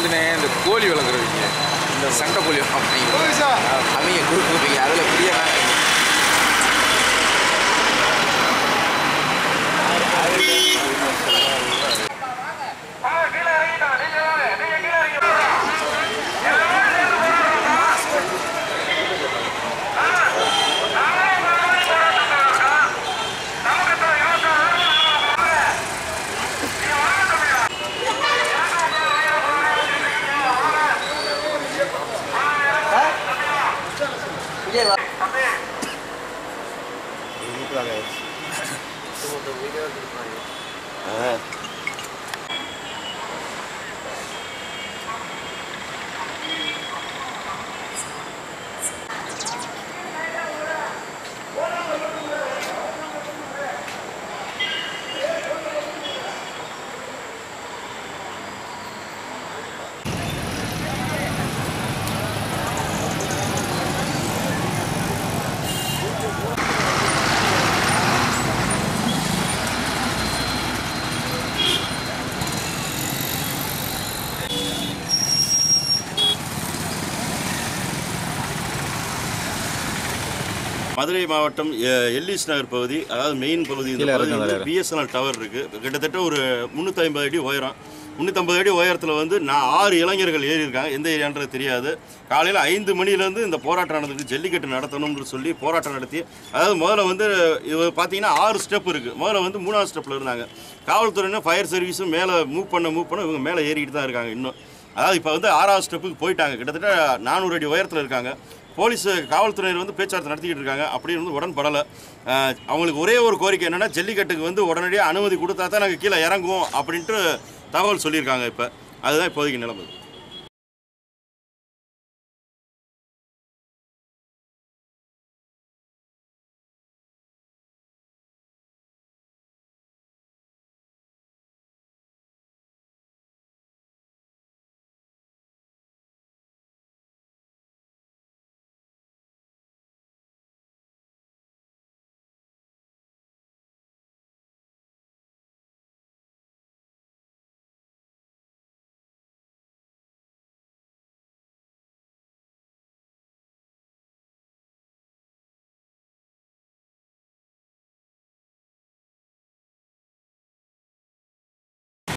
வந்துனே இந்த கோழி வளர்க்குறவங்க இந்த சண்டை கோழி அப்படிங்க அவங்க கொடுக்குறீங்க அதில் புரிய மதுரை மாவட்டம் எல்லிஸ் நகர் பகுதி, அதாவது மெயின் பகுதி. இந்த பகுதி வந்து பிஎஸ்என்எல் டவர் இருக்குது. கிட்டத்தட்ட ஒரு 350 அடி உயரம். 350 அடி உயரத்தில் வந்து 6 இளைஞர்கள் ஏறி இருக்காங்க. எந்த ஏரியான்றது தெரியாது. காலையில் 5 மணிலேருந்து இந்த போராட்டம் நடந்துருக்கு. ஜல்லிக்கட்டு நடத்தணும்னு சொல்லி போராட்டம் நடத்தி, அதாவது முதல்ல வந்து இது பார்த்தீங்கன்னா 6 ஸ்டெப் இருக்குது. முதல்ல வந்து 3ஆவது ஸ்டெப்பில் இருந்தாங்க. காவல்துறையினர் ஃபயர் சர்வீஸும் மேலே மூவ் பண்ண இவங்க மேலே ஏறிக்கிட்டு தான் இருக்காங்க இன்னும். அதாவது இப்போ வந்து 6ஆவது ஸ்டெப்புக்கு போயிட்டாங்க. கிட்டத்தட்ட 400 அடி உயரத்தில் இருக்காங்க. போலீஸ் காவல்துறையினர் வந்து பேச்சுவார்த்தை நடத்திக்கிட்டு இருக்காங்க. அப்படி வந்து உடன்படலை. அவங்களுக்கு ஒரே ஒரு கோரிக்கை என்னென்னா, ஜல்லிக்கட்டுக்கு வந்து உடனடியாக அனுமதி கொடுத்தா தான் நாங்கள் கீழே இறங்குவோம் அப்படின்ட்டு தகவல் சொல்லியிருக்காங்க. இப்போ அதுதான் இப்போதைக்கு நிலைமை.